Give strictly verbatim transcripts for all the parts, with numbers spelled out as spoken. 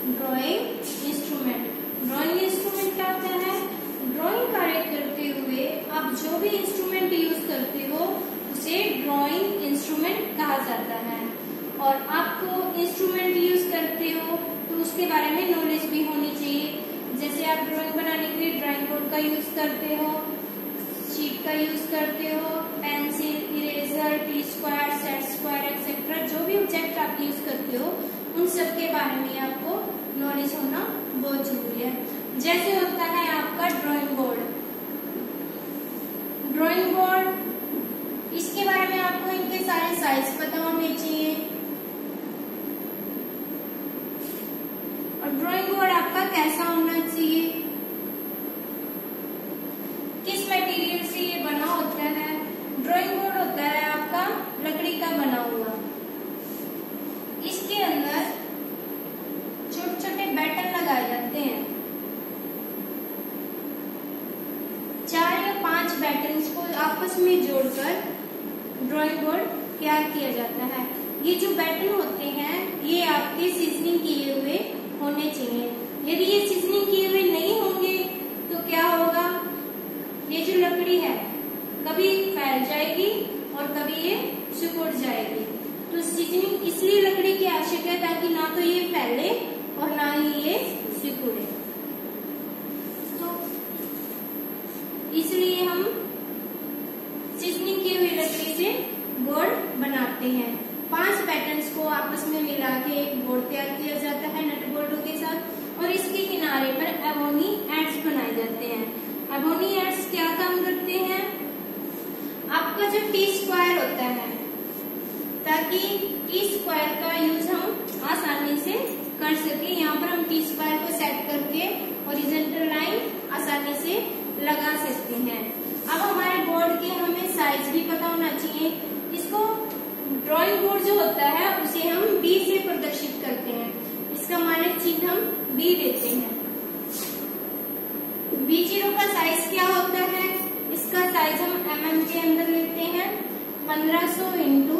Drawing instrument. Drawing instrument क्या होता है? ड्राइंग कार्य करते हुए आप जो भी इंस्ट्रूमेंट यूज करते हो उसे ड्राइंग इंस्ट्रूमेंट कहा जाता है। और आपको इंस्ट्रूमेंट यूज करते हो तो उसके बारे में नॉलेज भी होनी चाहिए। जैसे आप ड्राइंग बनाने के लिए ड्राइंग बोर्ड का यूज करते हो, शीट का यूज करते हो, pencil, eraser, T square, set square etcetera, जो भी ऑब्जेक्ट आप यूज करते हो उन सब के बारे में आपको नॉलेज होना बहुत जरूरी है। जैसे होता है आपका ड्राइंग बोर्ड। ड्राइंग बोर्ड इसके बारे में आपको इनके सारे साइज पता होने चाहिए। और ड्राइंग बोर्ड आपका कैसा होना चाहिए, किस मटेरियल से ये बना होता है। ड्राइंग बोर्ड होता है आपका लकड़ी का बना हुआ। इसके अंदर छोटे छोटे बैटन लगाए जाते हैं। चार या पांच बैटन्स को आपस में जोड़कर ड्राइंग बोर्ड तैयार किया जाता है। ये जो बैटन होते हैं ये आपके सीजनिंग किए हुए होने चाहिए। यदि ये सीजनिंग किए हुए नहीं होंगे तो क्या होगा, ये जो लकड़ी है कभी फैल जाएगी और कभी ये सिकुड़ जाएगी। तो सीजनिंग इसलिए लकड़ी की आवश्यक है ताकि ना तो ये फैले और ना ही ये सिकुड़े। तो इसलिए हम सीजनिंग की हुई लकड़ी से बोर्ड बनाते हैं। पांच पैटर्न्स को आपस में मिला के एक बोर्ड तैयार किया जाता है नट बोल्टों के साथ। और इसके किनारे पर एबोनी एड्स बनाए जाते हैं। एबोनी एड्स क्या काम करते हैं? आपका जो टी स्क्वायर होता है, ताकि टी स्क्वायर का यूज हम आसानी से कर सके। यहाँ पर हम टी स्क्वायर को सेट करके हॉरिजॉन्टल लाइन आसानी से लगा सकते हैं। अब हमारे बोर्ड के हमें साइज भी पता होना चाहिए। इसको ड्राइंग बोर्ड जो होता है उसे हम बी से प्रदर्शित करते हैं। इसका मानक चिन्ह हम बी देते हैं। बी जीरो का साइज क्या होता है? इसका साइज हम एम एम के अंदर लेते हैं। पंद्रह सौ इंटू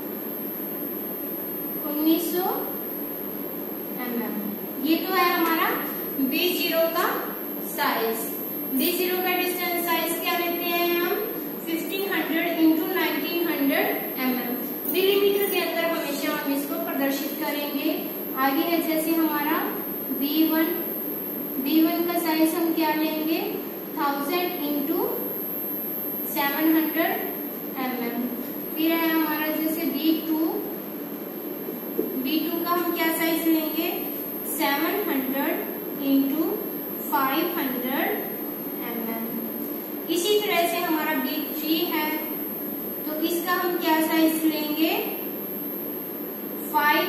उन्नीस सौ एम एम। ये तो है हमारा बी जीरो का साइज। बी जीरो का डिस्टेंस साइज क्या लेते हैं हम? Fifteen hundred into nineteen hundred M M. Millimetre के अंदर हमेशा हम इसको प्रदर्शित करेंगे। आगे है जैसे हमारा बी वन। बी वन का साइज हम क्या लेंगे? Thousand into seven hundred M M. फिर है हमारा जैसे बी टू। बी टू का हम क्या साइज लेंगे? Seven hundred into five hundred M M. इसी तरह से हमारा बी थ्री है तो इसका हम क्या साइज लेंगे? Five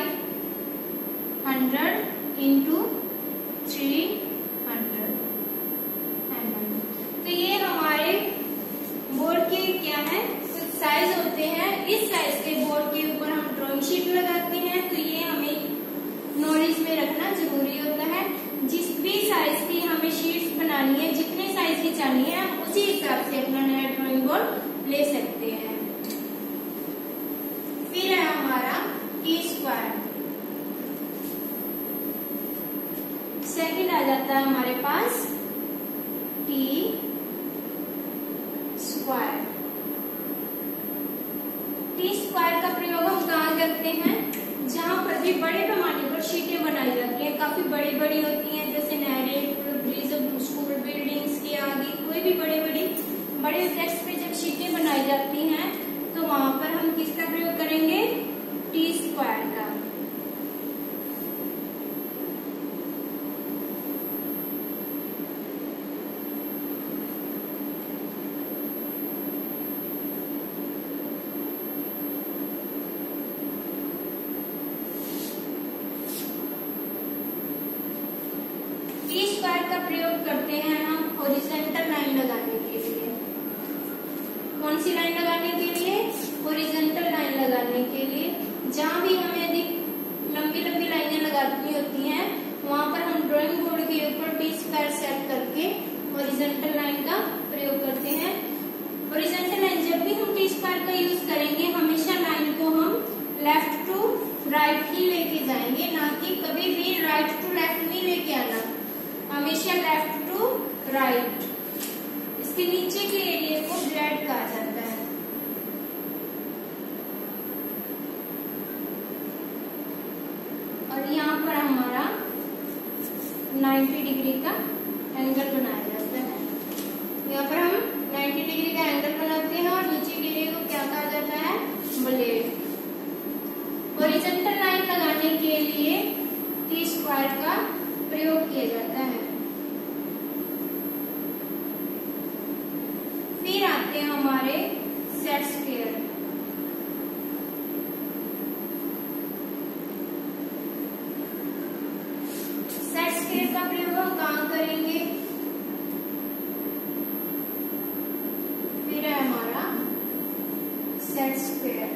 hundred into three hundred M M. तो ये हमारे बोर्ड के क्या है कुछ साइज होते हैं। इस साइज के बोर्ड के ऊपर हम ड्राइंग शीट लगाते हैं। तो ये हमें नॉलेज में रखना जरूरी होता है। जिस भी साइज की हमें शीट्स बनानी है, जितने साइज की चाहिए हम उसी हिसाब से अपना नया ड्राइंग बोर्ड ले सकते हैं। फिर है हमारा टी स्क्वायर। सेकंड आ जाता है हमारे पास टी स्क्वायर। टी स्क्वायर का प्रयोग हम कहाँ करते हैं? जहाँ पर भी बड़े पैमाने पर शीटें बनाई जाती हैं, काफी बड़ी बड़ी होती हैं, जैसे नहरें, ब्रिज, स्कूल बिल्डिंग्स के आगे कोई भी बड़े बड़ी बड़े ऑब्जेक्ट्स पे जब शीटें बनाई जाती हैं तो वहां पर हम किसका प्रयोग करेंगे? टी स्क्वायर का। टी स्क्वायर का प्रयोग करते हैं हम हॉरिजॉन्टल लाइन लगाने के लिए। कौन सी लाइन लगाने के लिए? हॉरिजॉन्टल लाइन लगाने के लिए। जहाँ भी हमें यदि लंबी लंबी लाइनें लगानी होती हैं वहां पर हम ड्राइंग बोर्ड के ऊपर टी स्क्वायर सेट करके हॉरिजॉन्टल लाइन का प्रयोग करते हैं। हॉरिजॉन्टल लाइन जब भी हम टी स्क्वायर का यूज करेंगे हमेशा लाइन को हम लेफ्ट टू राइट ही लेके लेके जाएंगे, ना कि कभी भी राइट टू लेफ्ट नहीं लेके आना, हमेशा लेफ्ट टू राइट। इसके नीचे के एरिया को ब्लैड कहा जाता है। और यहाँ पर हमारा नब्बे डिग्री का एंगल बनाया जाता है। यहाँ पर हम नब्बे डिग्री का एंगल बनाते हैं और नीचे के एरिया को क्या कहा जाता है, ब्लेड। हॉरिजॉन्टल लाइन लगाने के लिए टी स्क्वायर का प्रयोग किया जाता है। फिर आते हैं हमारे सेट स्क्वायर। सेट स्क्वायर का प्रयोग हम कहाँ करेंगे, फिर है हमारा सेट स्क्वायर।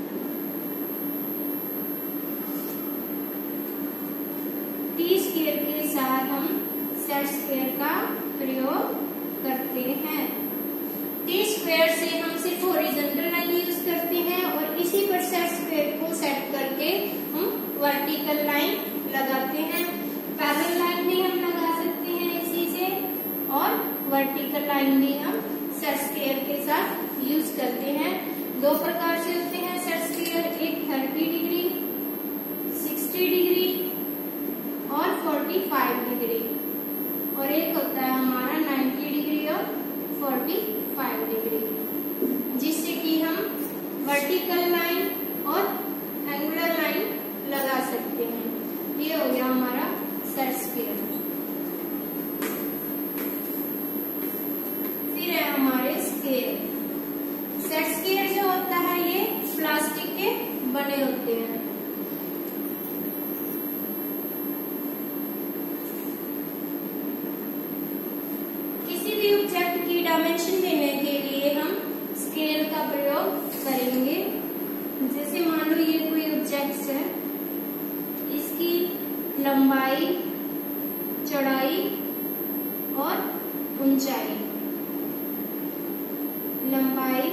टी स्क्वायर के साथ हम सेट स्क्वायर का प्रयोग करते हैं। टी स्क्वायर से हम सिर्फ हॉरिजॉन्टल लाइन यूज करते हैं और इसी पर सेट स्क्वायर को सेट करके हम वर्टिकल लाइन लगाते हैं। पैरेलल लाइन भी हम लगा सकते हैं इसी से, और वर्टिकल लाइन भी हम सेट स्क्वायर के साथ यूज करते हैं। दो प्रकार से होते हैं सेट स्क्वायर, एक थर्टी डिग्री, सिक्सटी डिग्री और फोर्टी फाइव डिग्री, और एक होता है हमारा नाइन्टी डिग्री और फोर्टी फाइव डिग्री, जिससे कि हम वर्टिकल लाइन और एंगुलर लाइन लगा सकते हैं। ये हो गया हमारा सेट स्क्वायर। फिर है हमारे स्क्वायर। सेट स्क्वायर जो होता है ये प्लास्टिक के बने होते हैं। किसी भी ऑब्जेक्ट की डायमेंशन देने के लिए हम स्केल का प्रयोग करेंगे। जैसे मान लो ये कोई ऑब्जेक्ट है, इसकी लंबाई, चौड़ाई और ऊंचाई, लंबाई,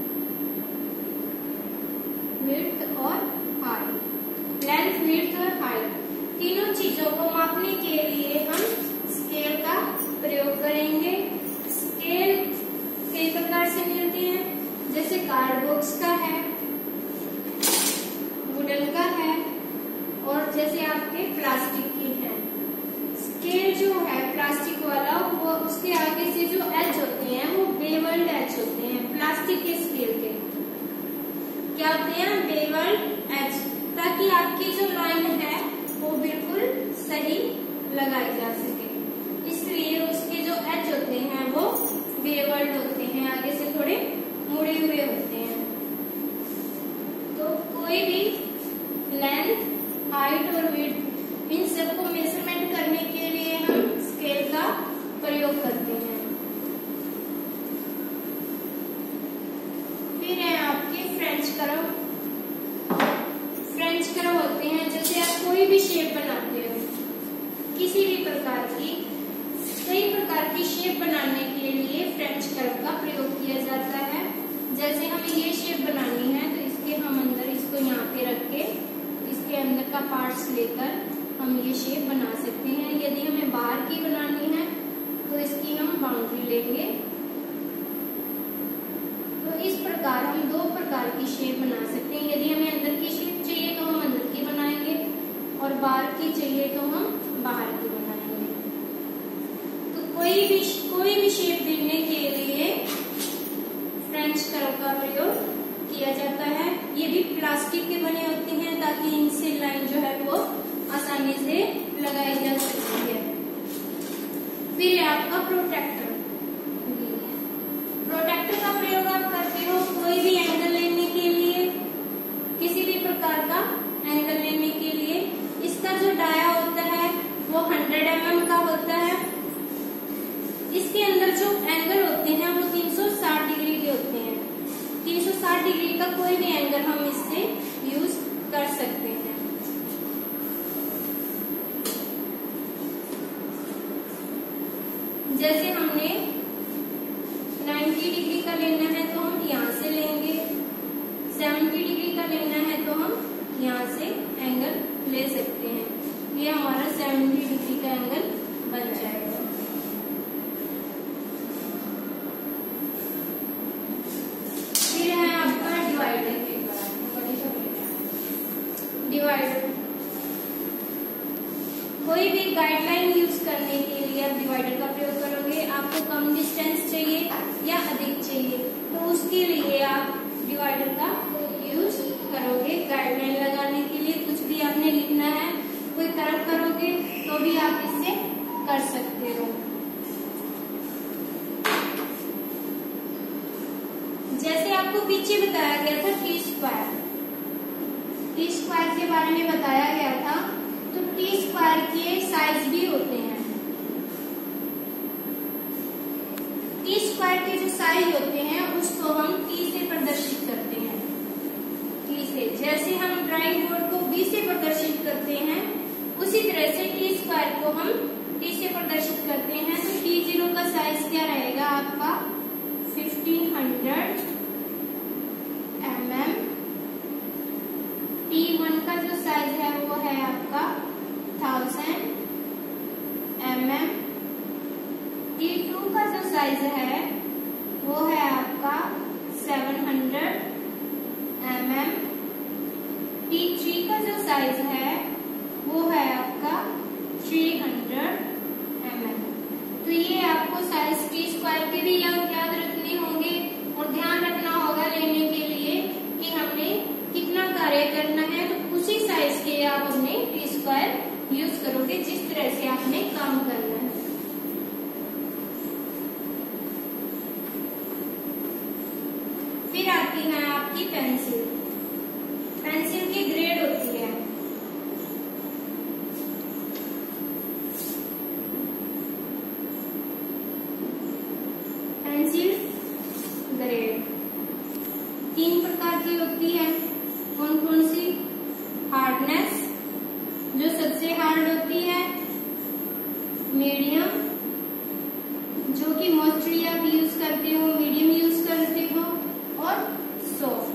विड्थ और हाइट, लेंथ, विड्थ और हाइट, तीनों चीजों को मापने के लिए हम स्केल का प्रयोग करेंगे। स्केल कई प्रकार से मिलती है, जैसे कार्डबॉक्स का है, वुडन का है, और जैसे आपके प्लास्टिक की है। स्केल जो है प्लास्टिक वाला, वो उसके आगे से जो एज होते हैं वो बेवल्ड एज होते हैं। प्लास्टिक के स्केल के क्या होते हैं, बेवल्ड एज, ताकि आपकी जो लाइन है वो बिल्कुल सही लगाई जा सके। इसलिए उसके जो एज होते हैं वो बेवल्ड होते हैं, आगे से थोड़े मुड़े हुए होते हैं। तो कोई भी लेंथ, हाइट और विड्थ, इन सबको मेजरमेंट करने के लिए हम स्केल का प्रयोग करते हैं। फिर है आपके फ्रेंच कर्व। फ्रेंच कर्व होते हैं, जैसे आप कोई भी शेप बनाते हो, किसी भी प्रकार की, कई प्रकार की शेप बनाने के लिए फ्रेंच कर्व का प्रयोग किया जाता है। जैसे हमें ये शेप बनानी है तो इसके हम अंदर इसको यहाँ पे रख के इसके अंदर का पार्ट्स लेकर हम ये शेप बना सकते हैं। यदि हमें बाहर की बनानी है तो इसकी हम बाउंड्री लेंगे। तो इस प्रकार हम दो प्रकार की शेप बना सकते हैं। यदि हमें अंदर की शेप चाहिए तो हम अंदर की बनाएंगे, और बाहर की चाहिए तो हम बाहर की बनाएंगे। तो कोई भी कोई भी शेप देने के लिए फ्रेंच कर्व का प्रयोग किया जाता है। ये भी प्लास्टिक के बने होते हैं, ताकि इनसे लाइन जो है वो आसानी से लगाई जा सकती है। फिर है आपका प्रोट्रैक्टर। प्रोट्रैक्टर का प्रयोग आप करते हो कोई भी एंगल लेने के लिए, किसी भी प्रकार का एंगल लेने के लिए। इसका जो डाया होता है वो हंड्रेड एम एम का होता है। इसके अंदर जो एंगल होते हैं वो तीन सौ साठ डिग्री के होते हैं। तीन सौ साठ डिग्री का कोई भी एंगल हम इससे यूज कर सकते हैं। जैसे हमने नब्बे डिग्री का लेना है तो हम यहाँ से लेंगे, सत्तर डिग्री का लेना है तो हम यहाँ से एंगल ले सकते हैं। ये हमारा सेवेंटी डिग्री का एंगल बन जाएगा। फिर है आपका डिवाइडर। डिवाइडर कोई भी गाइडलाइन यूज करने के लिए आप डिवाइडर का प्रयोग करोगे। आपको कम डिस्टेंस चाहिए या अधिक चाहिए तो उसके लिए आप डिवाइडर का यूज करोगे। गाइडलाइन लगाने के लिए कुछ भी आपने लिखना है, कोई तरफ करोगे तो भी आप इससे कर सकते हो। जैसे आपको पीछे बताया गया था टी स्क्वायर, टी स्क्वायर के बारे में बताया गया था, तो टी स्क्वायर के साइज भी होते हैं। टी स्क्वायर के जो साइज होते हैं उसको हम टी से प्रदर्शित करते हैं। टी से, जैसे हम ड्राइंग बोर्ड को बी से प्रदर्शित करते हैं उसी तरह से टी स्क्वायर को हम टी से प्रदर्शित करते हैं। तो टी जीरो का साइज क्या रहेगा आपका fifteen hundred M M. T one का जो साइज है वो है आपका thousand M M. T two का जो साइज है वो है आपका seven hundred M M. T three का जो साइज है वो है आपका थ्री हंड्रेड एम एम। तो ये आपको साइज टी स्क्वायर के भी याद रखने होंगे और ध्यान रखना होगा लेने के लिए कि हमने कितना कार्य करना है, तो उसी साइज के आप अपने टी स्क्वायर यूज करोगे जिस तरह से आपने काम करना है। फिर आती है आपकी पेंसिल। पेंसिल की ग्रेड होती है। पेंसिल ग्रेड तीन प्रकार की होती है। कौन कौन सी? हार्डनेस जो सबसे हार्ड होती है, मीडियम जो कि मोस्टली आप यूज करते हो, मीडियम यूज करते हो, और सॉफ्ट।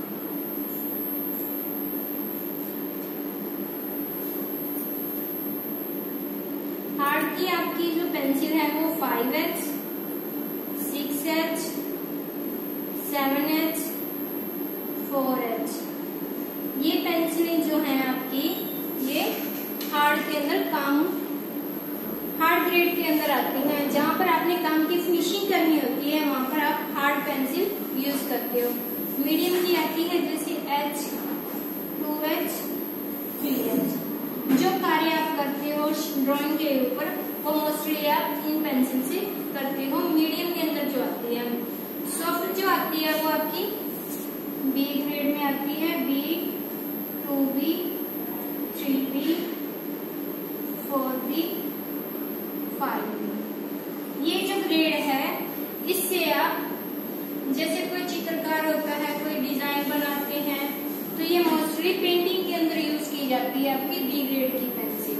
हार्ड की आपकी जो पेंसिल है वो five H, six H, seven H, four H. ये पेंसिलें जो हैं आपकी ये हार्ड के अंदर काम, हार्ड ग्रेड के अंदर आती हैं। जहां पर आपने काम की फिनिशिंग करनी होती है वहां पर आप हार्ड पेंसिल यूज करते हो। मीडियम की आती है जैसे H, two H, three H. जो कार्य आप करते हो ड्राइंग के ऊपर वो मोस्टली आप इन पेंसिल से करते हो। मीडियम के अंदर जो आती है, सॉफ्ट जो आती है वो आपकी बी ग्रेड में आती है। B, two B, three B, four B, five B. ये जो ग्रेड है इससे आप जैसे कोई चित्रकार होता है, कोई डिजाइन बनाते हैं, तो ये मोस्टली पेंटिंग के अंदर यूज की जाती है आपकी बी ग्रेड की पेंसिल।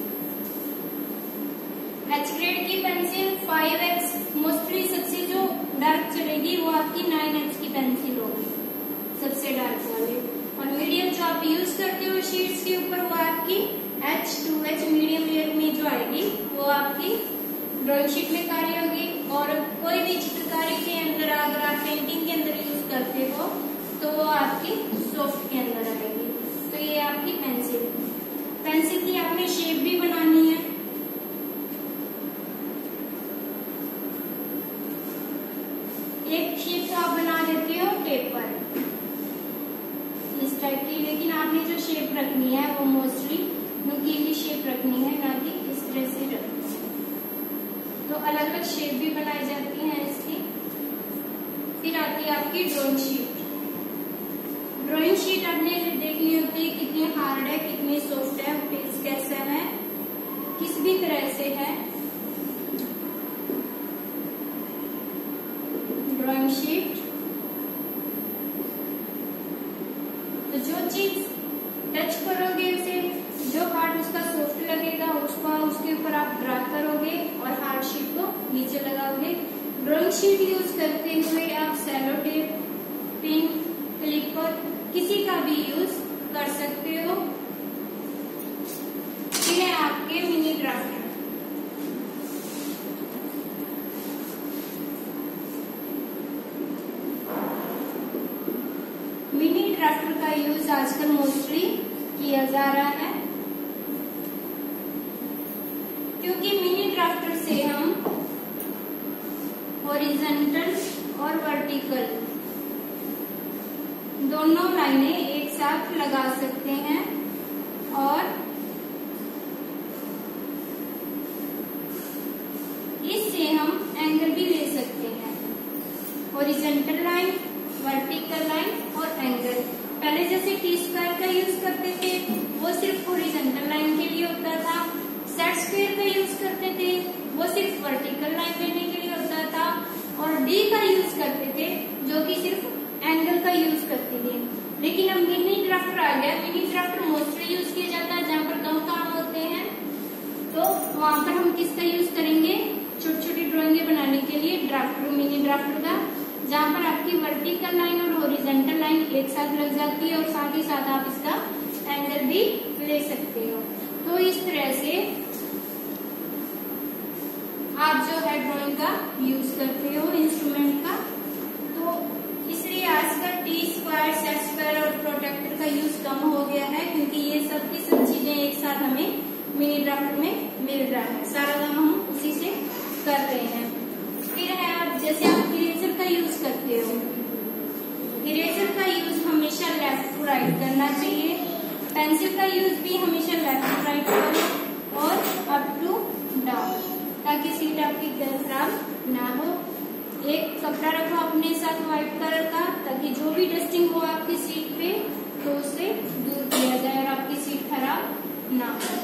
एच ग्रेड की पेंसिल फाइव एच मोस्टली सबसे जो डार्क चलेगी वो आपकी नाइन एच की पेंसिल होगी, सबसे डार्क वाली। और मीडियम जो आप यूज करते हो शीट्स के ऊपर वो आपकी H, two H medium layer में जो आएगी वो आपकी ड्राइंग शीट में कार्य होगी। और कोई भी चित्रकारी के अंदर अगर आप पेंटिंग के अंदर यूज करते हो तो वो आपकी सॉफ्ट के अंदर आएगी। तो ये आपकी पेंसिल। पेंसिल की आपने शेप भी बनानी है। एक शेप तो आप बना देते हो पेपर इस टाइप की, लेकिन आपने जो शेप रखनी है वो मोस्टली नुकीली शेप रखनी है, ना कि इस तरह से रखनी है। तो अलग अलग शेप भी बनाई जाती हैं इसकी। फिर आती है आपकी ड्राइंग शीट। ड्राइंग शीट आपने देखनी होती है कितनी हार्ड है, कितनी सॉफ्ट है, पेज कैसा है, किस भी तरह से है। ड्राइंग शीट तो जो चीज टच करोगे उसे, जो पार्ट उसका सॉफ्ट लगेगा उसका उसके ऊपर आप ड्रा करोगे और हार्ड शीट को नीचे लगाओगे। ड्राइंग शीट यूज करते हुए आप सेलो टेप, पिन, क्लिपर किसी का भी यूज कर सकते हो। ये है आपके मिनी ड्राफ्टर। मिनी ड्राफ्टर का यूज आजकल मोस्टली किया जा रहा है, क्योंकि मिनी ड्राफ्टर से हम हॉरिजॉन्टल और वर्टिकल दोनों लाइनें एक साथ लगा सकते हैं और इससे हम एंगल भी ले सकते हैं। हॉरिजॉन्टल लाइन, वर्टिकल लाइन और एंगल। पहले जैसे टी स्क्वायर का यूज करते थे वो सिर्फ हॉरिजॉन्टल लाइन के लिए होता था, सेट स्क्वायर का यूज करते थे वो सिर्फ वर्टिकल लाइन लेने के लिए होता था, और डी का यूज करते थे जो कि सिर्फ एंगल का यूज करते थे। लेकिन अब मिनी ड्राफ्टर आ गया। मिनी ड्राफ्टर मोस्टली यूज किया जाता है जहाँ पर कम काम होते हैं, तो वहां पर हम किसका यूज करेंगे? छोटी छोटी ड्राइंगे बनाने के लिए ड्राफ्टर, मिनी ड्राफ्टर का, जहाँ पर आपकी वर्टिकल लाइन और हॉरिजॉन्टल लाइन एक साथ लग जाती है और साथ ही साथ आप इसका एंगल भी ले सकते हो। तो इस तरह से आप जो है ड्राइंग का यूज करते हो इंस्ट्रूमेंट का। तो इसलिए आजकल टी स्क्वायर, सेट स्क्वायर और प्रोटेक्टर का यूज कम हो गया है, क्योंकि ये सब की सब चीजें एक साथ हमें मिनी ड्राफ्टर में मिल रहा है। सारा काम हम उसी से कर रहे हैं। फिर है आप जैसे आप इरेजर का यूज करते हो, इरेजर का यूज हमेशा लेफ्ट टू राइट करना चाहिए। पेंसिल का यूज भी हमेशा लेफ्ट टू राइट करो और अप टू डाउन, ताकि सीट आपकी खराब ना हो। एक कपड़ा रखो अपने साथ व्हाइट कलर का, ताकि जो भी डस्टिंग हो आपकी सीट पे तो उसे दूर किया जाए और आपकी सीट खराब ना हो।